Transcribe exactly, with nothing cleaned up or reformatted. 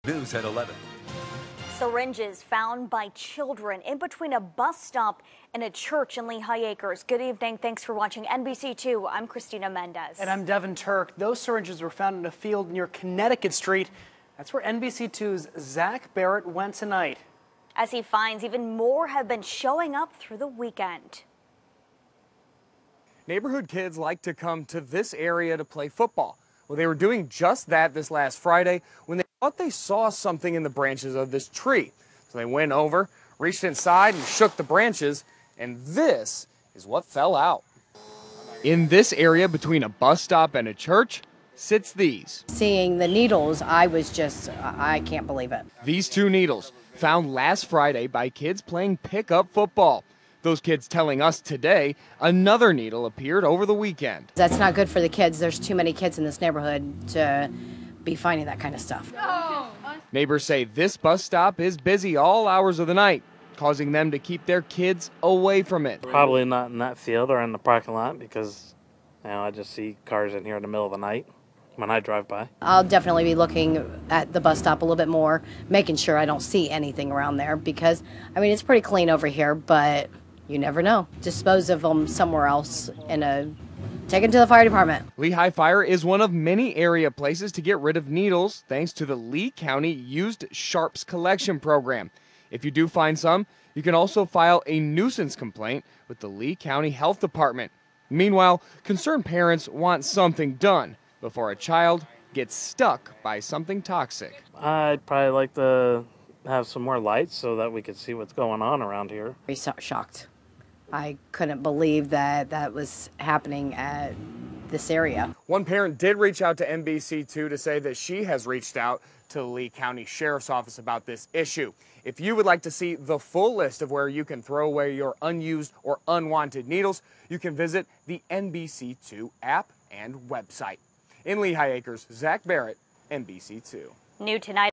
News at eleven. Syringes found by children in between a bus stop and a church in Lehigh Acres. Good evening. Thanks for watching N B C two. I'm Christina Mendez. And I'm Devin Turk. Those syringes were found in a field near Connecticut Street. That's where N B C two's Zach Barrett went tonight. As he finds, even more have been showing up through the weekend. Neighborhood kids like to come to this area to play football. Well, they were doing just that this last Friday when they thought they saw something in the branches of this tree. So they went over, reached inside and shook the branches, and this is what fell out. In this area between a bus stop and a church sits these. Seeing the needles, I was just, I can't believe it. These two needles found last Friday by kids playing pickup football. Those kids telling us today another needle appeared over the weekend. That's not good for the kids. There's too many kids in this neighborhood to be finding that kind of stuff. Neighbors say this bus stop is busy all hours of the night, causing them to keep their kids away from it. Probably not in that field or in the parking lot because, you know, I just see cars in here in the middle of the night when I drive by. I'll definitely be looking at the bus stop a little bit more, making sure I don't see anything around there because, I mean, it's pretty clean over here, but you never know. Dispose of them somewhere else in a, take them to the fire department. Lehigh Fire is one of many area places to get rid of needles thanks to the Lee County Used Sharps Collection Program. If you do find some, you can also file a nuisance complaint with the Lee County Health Department. Meanwhile, concerned parents want something done before a child gets stuck by something toxic. I'd probably like to have some more lights so that we could see what's going on around here. Very shocked. I couldn't believe that that was happening at this area. One parent did reach out to N B C two to say that she has reached out to the Lee County Sheriff's Office about this issue. If you would like to see the full list of where you can throw away your unused or unwanted needles, you can visit the N B C two app and website. In Lehigh Acres, Zach Barrett, N B C two. New tonight.